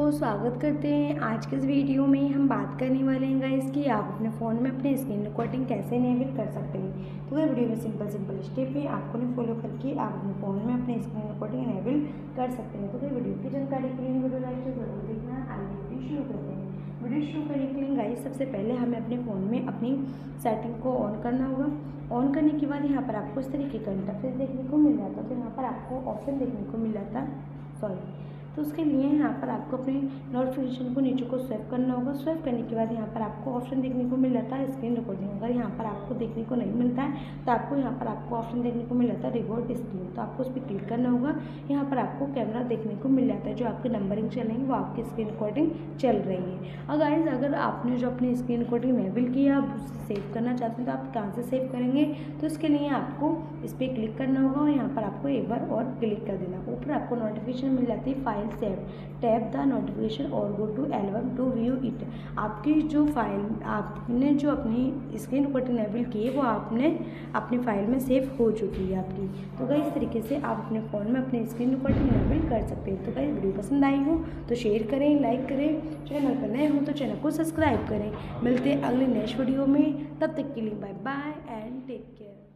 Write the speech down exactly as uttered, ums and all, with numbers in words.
दोस्तों, स्वागत करते हैं। आज के इस वीडियो में हम बात करने वाले हैं गाइस कि आप अपने फ़ोन में अपने स्क्रीन रिकॉर्डिंग कैसे इनेबल कर सकते हैं। तो इस वीडियो में सिंपल सिंपल स्टेप है, आपको ने फॉलो करके आप अपने फ़ोन में अपने स्क्रीन रिकॉर्डिंग इनेबल कर सकते हैं। तो फिर वीडियो की जानकारी के लिए वीडियो लाइक जरूर देखना। आइए वीडियो शुरू करते हैं। वीडियो शुरू करने के लिए गाइस सबसे पहले हमें अपने फ़ोन में अपनी सेटिंग को ऑन करना होगा। ऑन करने के बाद यहाँ पर आपको इस तरीके का इंटरफेस देखने को मिल जाता है। तो यहाँ पर आपको ऑप्शन देखने को मिल जाता सॉरी तो उसके लिए यहाँ पर आपको अपने नोटिफिकेशन को नीचे को स्वैप करना होगा। स्वैप करने के बाद यहाँ पर आपको ऑप्शन देखने को मिल जाता है स्क्रीन रिकॉर्डिंग। अगर यहाँ पर आपको देखने को नहीं मिलता है तो आपको यहाँ पर आपको ऑप्शन देखने को मिल जाता है रिकॉर्ड स्क्रीन, तो आपको उस पर क्लिक करना होगा। यहाँ पर आपको कैमरा देखने को मिल जाता है, जो आपके नंबरिंग चल रही है वो आपकी स्क्रीन रिकॉर्डिंग चल रही है। अगर अगर आपने जो अपनी स्क्रीन रिकॉर्डिंग इनेबल की है आप उसे सेव करना चाहते हैं तो आप कहाँ से सेव करेंगे, तो इसके लिए आपको इस पर क्लिक करना होगा और यहाँ पर आपको एक बार और क्लिक कर देना। ऊपर आपको नोटिफिकेशन मिल जाती है file save, tap the notification और go to album to view it. आपकी जो फाइल आपने जो अपनी स्क्रीन रिकॉर्डिंग इनेबल की है वो आपने अपनी फाइल में सेव हो चुकी है आपकी। तो गाइस इस तरीके से आप अपने फ़ोन में अपनी स्क्रीन रिकॉर्डिंग इनेबल कर सकते हैं। तो गाइस वीडियो पसंद आई हो तो शेयर करें, लाइक करें, चैनल पर नए हो तो चैनल को सब्सक्राइब करें। मिलते हैं अगले नेक्स्ट वीडियो में, तब तक के लिए bye bye and take care.